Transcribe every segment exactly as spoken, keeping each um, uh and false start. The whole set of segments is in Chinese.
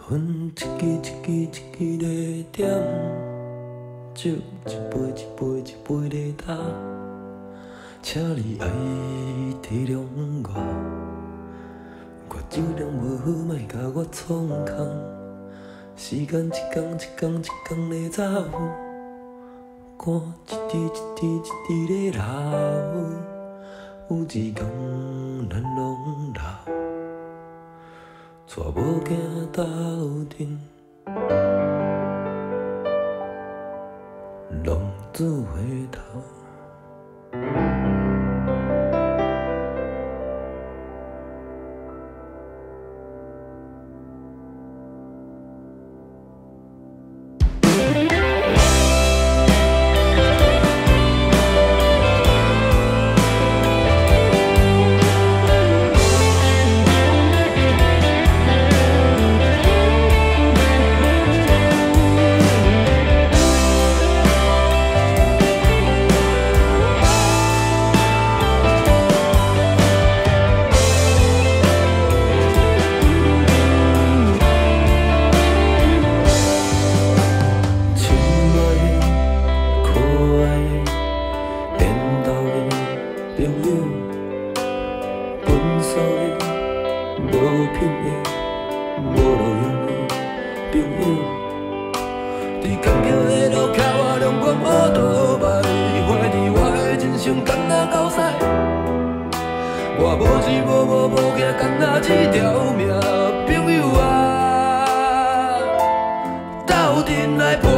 分一支一支一支在点，酒一杯一杯一杯在打，请你爱体谅我，我酒量无好，莫甲我创空。时间一天一天一天在走，汗一滴一滴一滴在流，有一天咱拢老。 带某囝斗阵，浪子回头。 我无钱无某无囝，干那一条命，朋友啊，斗阵来搏。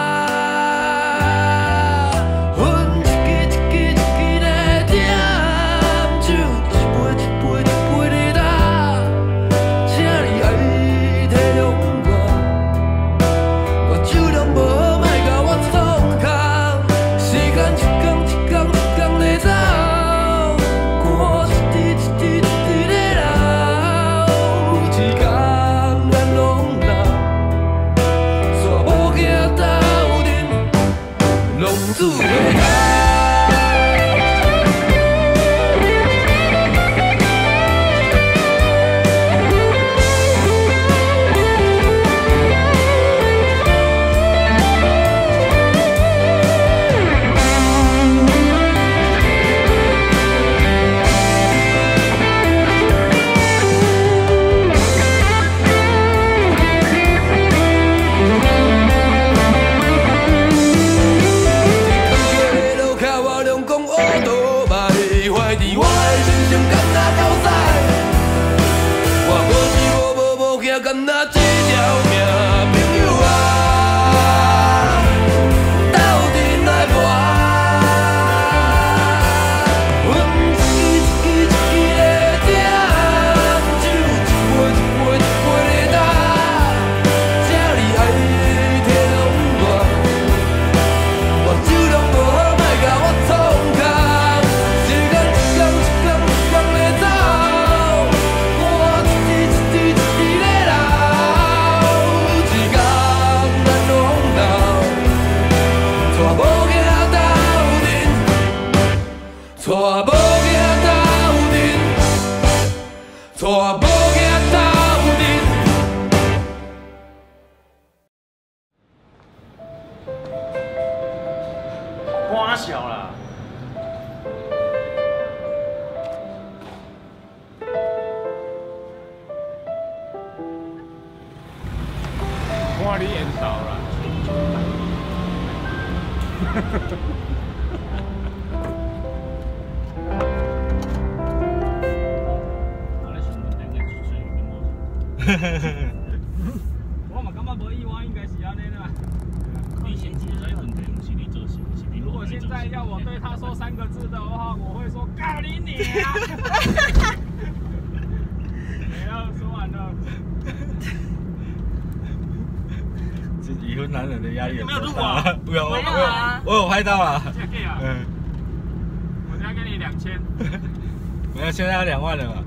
分一支一支一支在点，酒一杯一杯一杯在打，请你爱体谅我，我酒量无好，莫甲我创空。时间一天一天一天在走。 自回头。 干那一条命，朋友啊，斗阵来搏。阮一支一支一支在点，酒一杯一杯一杯在打，请你爱体谅我，我酒量无好，莫甲我创空。时间一天一天一天在走，汗一滴一滴一滴在。 带某囝斗阵，带某囝斗阵。花小啦。看你缘投啦。 我嘛感觉无意外，应该是安尼啦。你现在的问题不是你做事，是你。如果现在要我对他说三个字的话，我会说告你娘！没有说完了。 是已婚男人的压力有没有录啊？ 不有，我有，我有拍到了。 这可以啊。嗯。我再给你两千。 没有，现在要两万了嘛。